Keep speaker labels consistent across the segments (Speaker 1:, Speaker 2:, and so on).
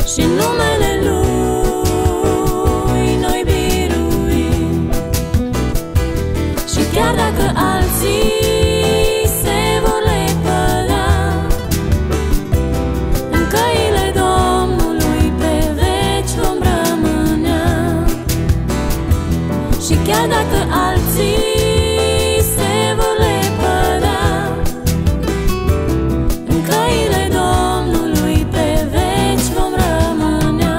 Speaker 1: și în numele Lui noi biruim. Și chiar dacă alții se vor lepăda, în căile Domnului pe veci vom rămânea. Și chiar dacă alții se vor lepăda, în căile Domnului pe veci vom rămânea.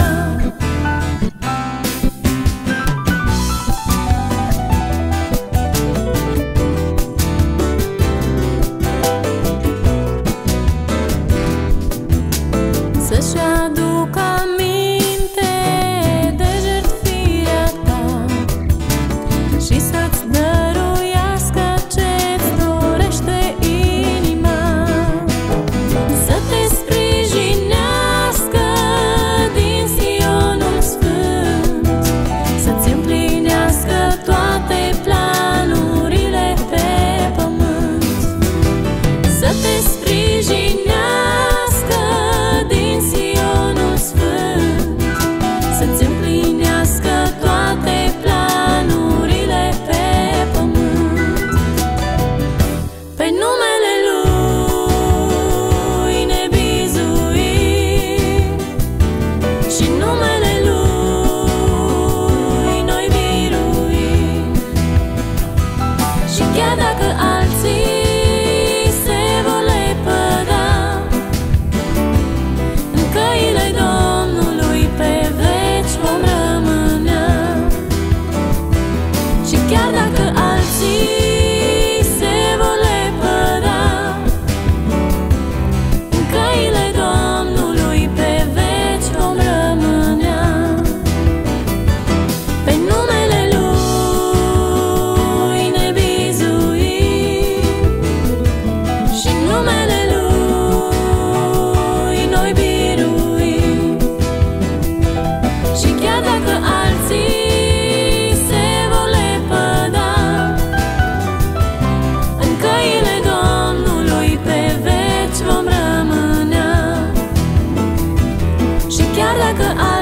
Speaker 1: Să-și aducă aminte de jertfirea ta și să-ți dăruiască ce-ți dorește inima. Să te sprijinească din Sionul Sfânt, să-ți împlinească toate planurile pe pământ. Să te sprijinească din Sionul Sfânt, să-ți împlinească toate planurile pe pământ. Pe numele Lui ne bizuim și în numele Lui noi biruim. Și chiar dacă alții se vor lepăda, în căile Domnului pe veci vom rămânea. Și chiar dacă alții se vor lepăda, în căile Domnului pe veci vom rămânea. Pe numele Lui ne bizuim și în numele Lui noi biruim. Și chiar dacă alții se vor lepăda, în căile Domnului pe veci vom rămânea. Și chiar dacă